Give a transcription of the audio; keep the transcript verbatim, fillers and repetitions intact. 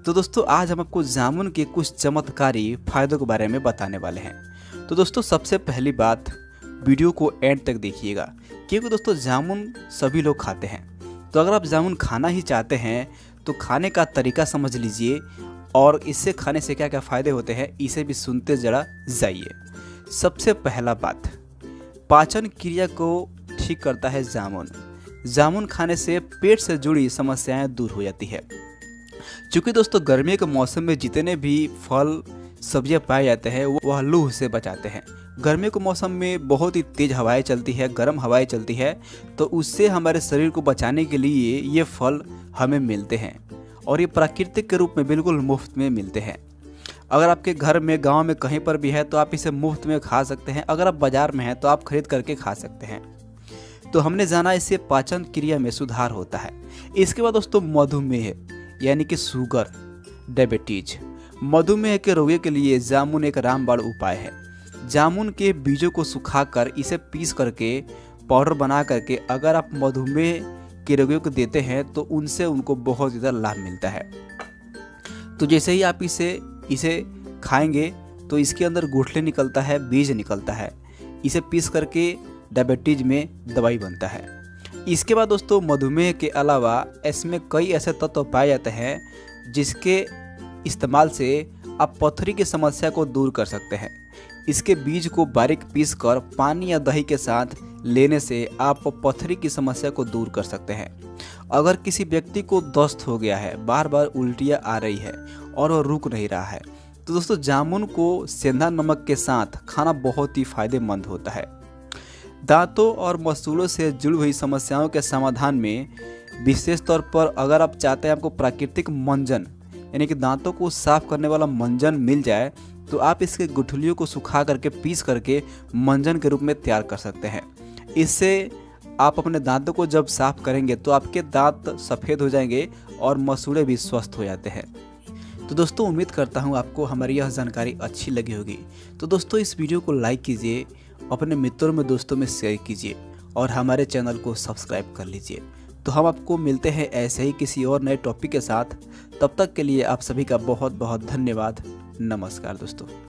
तो दोस्तों आज हम आपको जामुन के कुछ चमत्कारी फायदों के बारे में बताने वाले हैं। तो दोस्तों सबसे पहली बात, वीडियो को एंड तक देखिएगा क्योंकि दोस्तों जामुन सभी लोग खाते हैं। तो अगर आप जामुन खाना ही चाहते हैं तो खाने का तरीका समझ लीजिए और इससे खाने से क्या क्या फ़ायदे होते हैं इसे भी सुनते जरा जाइए। सबसे पहला बात, पाचन क्रिया को ठीक करता है जामुन। जामुन खाने से पेट से जुड़ी समस्याएं दूर हो जाती है। चूँकि दोस्तों गर्मी के मौसम में जितने भी फल सब्जियां पाए जाते हैं वह लू से बचाते हैं। गर्मी के मौसम में बहुत ही तेज़ हवाएं चलती है, गर्म हवाएं चलती है, तो उससे हमारे शरीर को बचाने के लिए ये फल हमें मिलते हैं और ये प्राकृतिक के रूप में बिल्कुल मुफ्त में मिलते हैं। अगर आपके घर में, गांव में कहीं पर भी है तो आप इसे मुफ्त में खा सकते हैं। अगर आप बाज़ार में हैं तो आप खरीद करके खा सकते हैं। तो हमने जाना इससे पाचन क्रिया में सुधार होता है। इसके बाद दोस्तों मधुमेह यानी कि शुगर, डायबिटीज, मधुमेह के रोगियों के लिए जामुन एक रामबाण उपाय है। जामुन के बीजों को सुखाकर इसे पीस करके पाउडर बना करके अगर आप मधुमेह के रोगियों को देते हैं तो उनसे उनको बहुत ज़्यादा लाभ मिलता है। तो जैसे ही आप इसे इसे खाएंगे तो इसके अंदर गुठली निकलता है, बीज निकलता है। इसे पीस करके डायबिटीज में दवाई बनता है। इसके बाद दोस्तों मधुमेह के अलावा इसमें कई ऐसे तत्व पाए जाते हैं जिसके इस्तेमाल से आप पथरी की समस्या को दूर कर सकते हैं। इसके बीज को बारीक पीसकर पानी या दही के साथ लेने से आप पथरी की समस्या को दूर कर सकते हैं। अगर किसी व्यक्ति को दस्त हो गया है, बार बार उल्टियाँ आ रही है और वह रुक नहीं रहा है, तो दोस्तों जामुन को सेंधा नमक के साथ खाना बहुत ही फायदेमंद होता है। दांतों और मसूड़ों से जुड़ी हुई समस्याओं के समाधान में विशेष तौर पर अगर आप चाहते हैं आपको प्राकृतिक मंजन यानी कि दांतों को साफ करने वाला मंजन मिल जाए तो आप इसके गुठलियों को सुखा करके पीस करके मंजन के रूप में तैयार कर सकते हैं। इससे आप अपने दांतों को जब साफ करेंगे तो आपके दांत सफ़ेद हो जाएंगे और मसूड़े भी स्वस्थ हो जाते हैं। तो दोस्तों उम्मीद करता हूँ आपको हमारी यह जानकारी अच्छी लगी होगी। तो दोस्तों इस वीडियो को लाइक कीजिए, अपने मित्रों में, दोस्तों में शेयर कीजिए और हमारे चैनल को सब्सक्राइब कर लीजिए। तो हम आपको मिलते हैं ऐसे ही किसी और नए टॉपिक के साथ। तब तक के लिए आप सभी का बहुत बहुत धन्यवाद। नमस्कार दोस्तों।